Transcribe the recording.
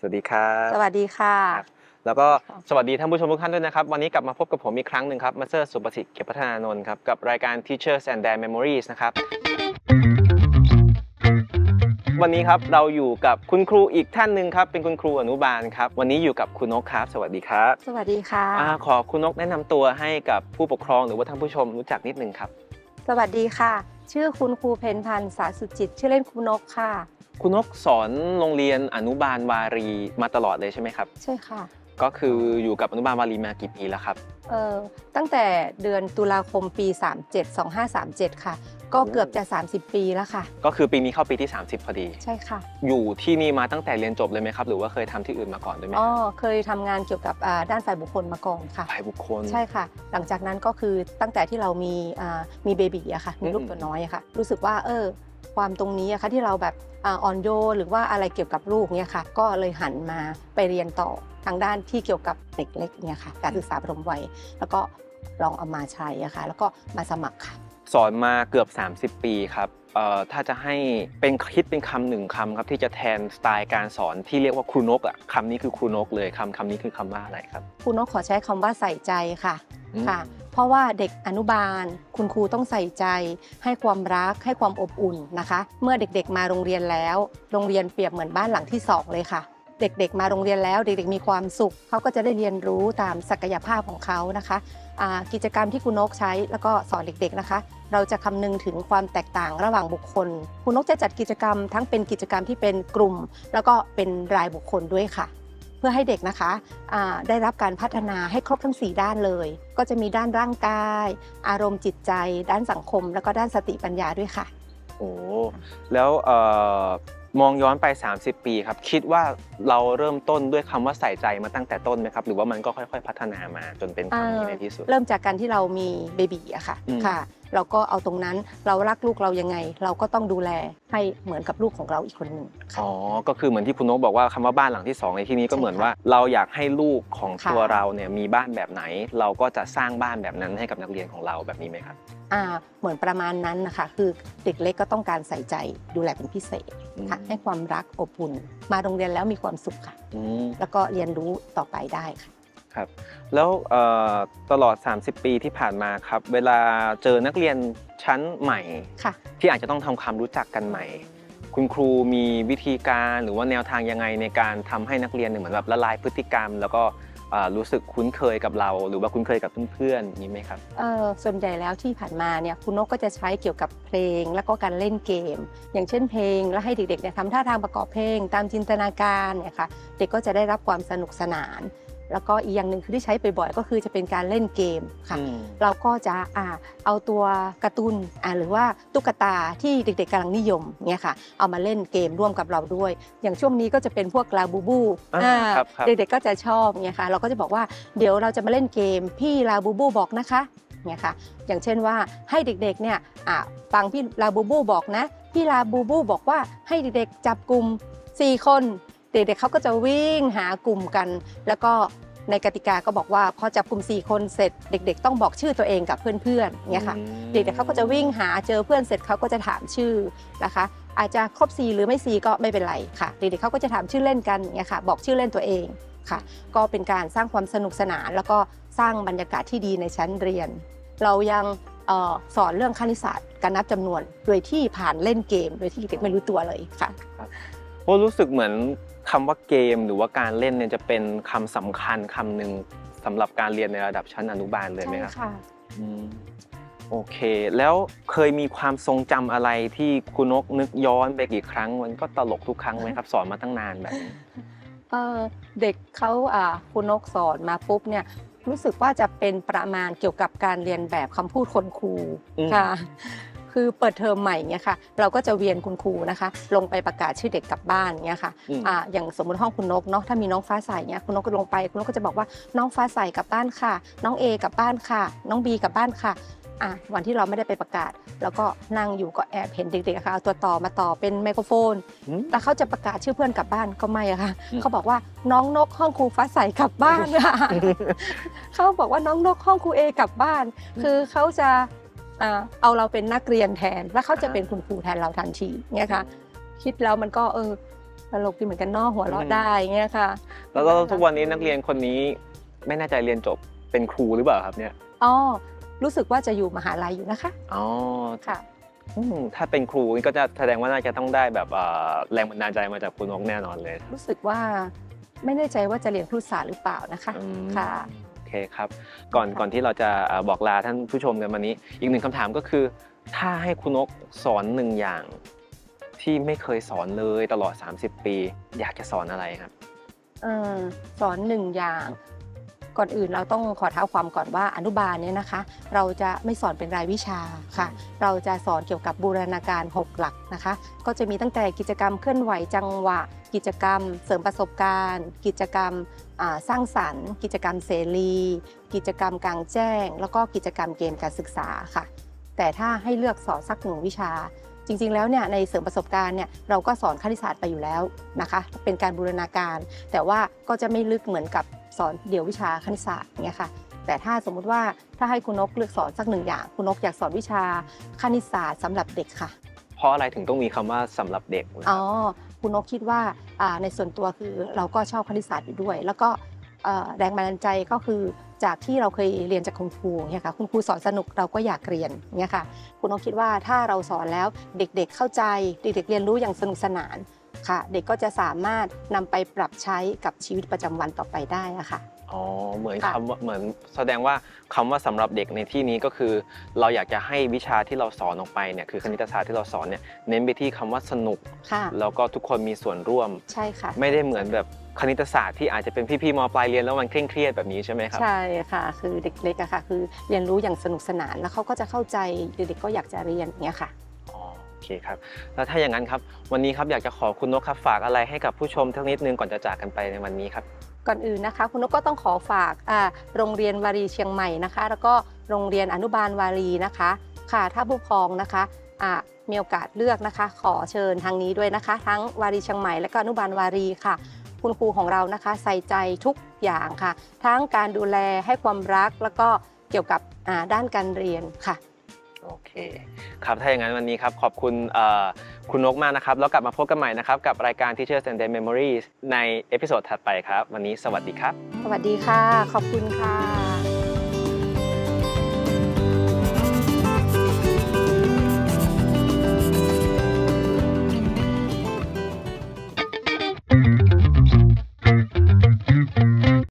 สวัสดีครับสวัสดีค่ะแล้วก็สวัสดีท่านผู้ชมทุกท่านด้วยนะครับวันนี้กลับมาพบกับผมอีกครั้งหนึ่งครับมาสเตอร์สุประสิทธิ์เก็บพัฒนานนท์ครับกับรายการ Teachers and Their Memories นะครับวันนี้ครับเราอยู่กับคุณครูอีกท่านหนึ่งครับเป็นคุณครูอนุบาลครับวันนี้อยู่กับคุณนกครับสวัสดีครับสวัสดีค่ะขอคุณนกแนะนำตัวให้กับผู้ปกครองหรือว่าท่านผู้ชมรู้จักนิดนึงครับสวัสดีค่ะชื่อคุณครูเพ็ญพันธ์สาสุจิตชื่อเล่นครูนกค่ะคุณนกสอนโรงเรียนอนุบาลวารีมาตลอดเลยใช่ไหมครับใช่ค่ะก็คืออยู่กับอนุบาลวารีมากี่ปีแล้วครับตั้งแต่เดือนตุลาคมปี2537ค่ะก็เกือบจะ30ปีแล้วค่ะก็คือปีนี้เข้าปีที่30พอดีใช่ค่ะอยู่ที่นี่มาตั้งแต่เรียนจบเลยไหมครับหรือว่าเคยทำที่อื่นมาก่อนด้วยไหมเคยทำงานเกี่ยวกับด้านฝ่ายบุคคลมาก่อนค่ะฝ่ายบุคคลใช่ค่ะหลังจากนั้นก็คือตั้งแต่ที่เรามีเบบีอะค่ะมีลูกตัวน้อยอะค่ะรู้สึกว่าความตรงนี้อะค่ะที่เราแบบอ่อนโยนหรือว่าอะไรเกี่ยวกับลูกเนี่ยค่ะก็เลยหันมาไปเรียนต่อทางด้านที่เกี่ยวกับเด็กเล็กเนี่ยค่ะการศึกษาปฐมวัยแล้วก็ลองเอามาใช้อะค่ะแล้วก็มาสมัครค่ะสอนมาเกือบ30ปีครับถ้าจะให้เป็นคิดเป็นคำหนึ่งคำครับที่จะแทนสไตล์การสอนที่เรียกว่าครูนกอ่ะคำนี้คือครูนกเลยคำนี้คือคำว่าอะไรครับครูนกขอใช้คำว่าใส่ใจค่ะเพราะว่าเด็กอนุบาลคุณครูต้องใส่ใจให้ความรักให้ความอบอุ่นนะคะเมื่อเด็กๆมาโรงเรียนแล้วโรงเรียนเปรียบเหมือนบ้านหลังที่2เลยค่ะเด็กๆมาโรงเรียนแล้วเด็กๆมีความสุขเขาก็จะได้เรียนรู้ตามศักยภาพของเขานะคะกิจกรรมที่ครูนกใช้แล้วก็สอนเด็กๆนะคะเราจะคำนึงถึงความแตกต่างระหว่างบุคคลครูนกจะจัดกิจกรรมทั้งเป็นกิจกรรมที่เป็นกลุ่มแล้วก็เป็นรายบุคคลด้วยค่ะเพื่อให้เด็กนะคะได้รับการพัฒนาให้ครบทั้ง4ด้านเลยก็จะมีด้านร่างกายอารมณ์จิตใจด้านสังคมแล้วก็ด้านสติปัญญาด้วยค่ะโอ้แล้วมองย้อนไป30ปีครับคิดว่าเราเริ่มต้นด้วยคำว่าใส่ใจมาตั้งแต่ต้นไหมครับหรือว่ามันก็ค่อยๆพัฒนามาจนเป็นคำนี้ในที่สุดเริ่มจากการที่เรามีเบบีอะค่ะเราก็เอาตรงนั้นเรารักลูกเรายังไงเราก็ต้องดูแลให้เหมือนกับลูกของเราอีกคนหนึ่งก็คือเหมือนที่คุณนกบอกว่าคำว่าบ้านหลังที่2ในที่นี้ก็เหมือนว่าเราอยากให้ลูกของตัวเราเนี่ยมีบ้านแบบไหนเราก็จะสร้างบ้านแบบนั้นให้กับนักเรียนของเราแบบนี้ไหมครับเหมือนประมาณนั้นนะคะคือเด็กเล็กก็ต้องการใส่ใจดูแลเป็นพิเศษค่ะให้ความรักอบอุ่นมาโรงเรียนแล้วมีความสุขค่ะแล้วก็เรียนรู้ต่อไปได้ค่ะครับแล้วตลอด30ปีที่ผ่านมาครับเวลาเจอนักเรียนชั้นใหม่ที่อาจจะต้องทำความรู้จักกันใหม่คุณครูมีวิธีการหรือว่าแนวทางยังไงในการทำให้นักเรียนเหมือนแบบละลายพฤติกรรมแล้วก็รู้สึกคุ้นเคยกับเราหรือว่าคุ้นเคยกับเพื่อนๆนี้ไหมครับส่วนใหญ่แล้วที่ผ่านมาเนี่ยคุณนกก็จะใช้เกี่ยวกับเพลงแล้วก็การเล่นเกมอย่างเช่นเพลงแล้วให้เด็กๆเนี่ยทำท่าทางประกอบเพลงตามจินตนาการเนี่ยค่ะเด็กก็จะได้รับความสนุกสนานแล้วก็อีกอย่างหนึ่งคือที่ใช้บ่อยๆก็คือจะเป็นการเล่นเกมค่ะเราก็จะเอาตัวการ์ตูนหรือว่าตุ๊กตาที่เด็กๆกำลังนิยมเนี่ยค่ะเอามาเล่นเกมร่วมกับเราด้วยอย่างช่วงนี้ก็จะเป็นพวกลาบูบูเด็กๆก็จะชอบเนี่ยค่ะเราก็จะบอกว่าเดี๋ยวเราจะมาเล่นเกมพี่ลาบูบูบอกนะคะเนี่ยค่ะอย่างเช่นว่าให้เด็กๆเนี่ยฟังพี่ลาบูบูบอกนะพี่ลาบูบูบอกว่าให้เด็กๆจับกลุ่ม4 คนเด็กๆเขาก็จะวิ่งหากลุ่มกันแล้วก็ในกติกาก็บอกว่าพอจับกลุ่ม4 คนเสร็จเด็กๆต้องบอกชื่อตัวเองกับเพื่อนๆเนี่ยค่ะเด็กๆเขาก็จะวิ่งหาเจอเพื่อนเสร็จเขาก็จะถามชื่อนะคะอาจจะครบ4หรือไม่4ก็ไม่เป็นไรค่ะเด็กๆเขาก็จะถามชื่อเล่นกันเนี่ยค่ะบอกชื่อเล่นตัวเองค่ะก็เป็นการสร้างความสนุกสนานแล้วก็สร้างบรรยากาศที่ดีในชั้นเรียนเรายังสอนเรื่องคณิตศาสตร์การนับจำนวนโดยที่ผ่านเล่นเกมโดยที่เด็กๆไม่รู้ตัวเลยค่ะโอ้รู้สึกเหมือนคำว่าเกมหรือว่าการเล่นเนี่ยจะเป็นคำสำคัญคำหนึ่งสำหรับการเรียนในระดับชั้นอนุบาลเลยไหมครับใช่ค่ะโอเคแล้วเคยมีความทรงจำอะไรที่คุณนกนึกย้อนไปกี่ครั้งมันก็ตลกทุกครั้งไหมครับสอนมาตั้งนานแบบนี้เด็กเขาคุณนกสอนมาปุ๊บเนี่ยรู้สึกว่าจะเป็นประมาณเกี่ยวกับการเรียนแบบคำพูดคนครูค่ะคือเปิดเทอมใหม่เนี่ยค่ะเราก็จะเวียนคุณครูนะคะลงไปประกาศชื่อเด็กกลับบ้านเนี่ยค่ะอย่างสมมติห้องคุณนกเนาะถ้ามีน้องฟ้าใสเนี่ยคุณนกก็ลงไปคุณนกก็จะบอกว่าน้องฟ้าใสกลับบ้านค่ะน้องเอกลับบ้านค่ะน้องบีกลับบ้านค่ะวันที่เราไม่ได้ไปประกาศแล้วก็นั่งอยู่ก็แอบเห็นเด็กๆค่ะเอาตัวต่อมาต่อเป็นไมโครโฟนแล้วเขาจะประกาศชื่อเพื่อนกลับบ้านก็ไม่อะค่ะเขาบอกว่าน้องนกห้องครูฟ้าใสกลับบ้านค่ะเขาบอกว่าน้องนกห้องครูเอกลับบ้านคือเขาจะเอาเราเป็นนักเรียนแทนแล้วเขาจะเป็นคุณครูแทนเราทันทีเนี่ยค่ะคิดแล้วมันก็ตลกดีเหมือนกันเนาะหัวเราะได้เงี้ยค่ะแล้วทุกวันนี้นักเรียนคนนี้ไม่แน่ใจเรียนจบเป็นครูหรือเปล่าครับเนี่ยอ๋อรู้สึกว่าจะอยู่มหาลัยอยู่นะคะอ๋อค่ะถ้าเป็นครูก็จะแสดงว่าน่าจะต้องได้แบบแรงบันดาลใจมาจากคุณนกแน่นอนเลยรู้สึกว่าไม่แน่ใจว่าจะเรียนครุศาสตร์หรือเปล่านะคะค่ะโอเคครับก่อนที่เราจะบอกลาท่านผู้ชมกันวันนี้อีกหนึ่งคำถามก็คือถ้าให้คุณนกสอนหนึ่งอย่างที่ไม่เคยสอนเลยตลอด30ปีอยากจะสอนอะไรครับสอนหนึ่งอย่างก่อนอื่นเราต้องขอเท้าความก่อนว่าอนุบาลเนี่ยนะคะเราจะไม่สอนเป็นรายวิชาค่ะเราจะสอนเกี่ยวกับบูรณาการ6หลักนะคะก็จะมีตั้งแต่กิจกรรมเคลื่อนไหวจังหวะกิจกรรมเสริมประสบการณ์กิจกรรมสร้างสรรค์กิจกรรมเสรีกิจกรรมกลางแจ้งแล้วก็กิจกรรมเกมการศึกษาค่ะแต่ถ้าให้เลือกสอนสักหนึ่งวิชาจริงๆแล้วเนี่ยในเสริมประสบการณ์เนี่ยเราก็สอนคณิตศาสตร์ไปอยู่แล้วนะคะเป็นการบูรณาการแต่ว่าก็จะไม่ลึกเหมือนกับสอนเดี่ยววิชาคณิตศาสตร์เนี่ยค่ะแต่ถ้าสมมุติว่าถ้าให้คุณนกเลือกสอนสักหนึ่งอย่างคุณนกอยากสอนวิชาคณิตศาสตร์สำหรับเด็กค่ะเพราะอะไรถึงต้องมีคำว่าสำหรับเด็กอ๋อคุณนกคิดว่าในส่วนตัวคือเราก็ชอบคณิตศาสตร์อยู่ด้วยแล้วก็แรงบันดาลใจก็คือจากที่เราเคยเรียนจากคุณครูเนี่ยค่ะคุณครูสอนสนุกเราก็อยากเรียนเนี่ยค่ะคุณนกคิดว่าถ้าเราสอนแล้วเด็กๆเข้าใจเด็กๆเรียนรู้อย่างสนุกสนานค่ะเด็กก็จะสามารถนำไปปรับใช้กับชีวิตประจำวันต่อไปได้ค่ะอ๋อเหมือนแสดงว่าคำว่าสำหรับเด็กในที่นี้ก็คือเราอยากจะให้วิชาที่เราสอนออกไปเนี่ยคือคณิตศาสตร์ที่เราสอนเนี่ยเน้นไปที่คำว่าสนุกแล้วก็ทุกคนมีส่วนร่วมใช่ค่ะไม่ได้เหมือนแบบคณิตศาสตร์ที่อาจจะเป็นพี่ๆม.ปลายเรียนแล้วมันเคร่งเครียดแบบนี้ใช่ไหมครับใช่ค่ะคือเด็กเล็กอะค่ะคือเรียนรู้อย่างสนุกสนานแล้วเขาก็จะเข้าใจเด็กๆก็อยากจะเรียนอย่างเงี้ยค่ะโอเคครับแล้วถ้าอย่างนั้นครับวันนี้ครับอยากจะขอคุณนกครับฝากอะไรให้กับผู้ชมทั้งนิดนึงก่อนจะจากกันไปในวันนี้ครับก่อนอื่นนะคะคุณนกก็ต้องขอฝากโรงเรียนวารีเชียงใหม่นะคะแล้วก็โรงเรียนอนุบาลวารีนะคะค่ะถ้าผู้ปกครองนะคะมีโอกาสเลือกนะคะขอเชิญทางนี้ด้วยนะคะทั้งวารีเชียงใหม่และก็อนุบาลวารีค่ะคุณครูของเรานะคะใส่ใจทุกอย่างค่ะทั้งการดูแลให้ความรักแล้วก็เกี่ยวกับด้านการเรียนค่ะโอเคครับถ้าอย่างนั้นวันนี้ครับขอบคุณคุณนกมากนะครับแล้วกลับมาพบกันใหม่นะครับกับรายการ Teachers and Their Memories ในเอพิโซดถัดไปครับวันนี้สวัสดีครับสวัสดีค่ะขอบคุณค่ะ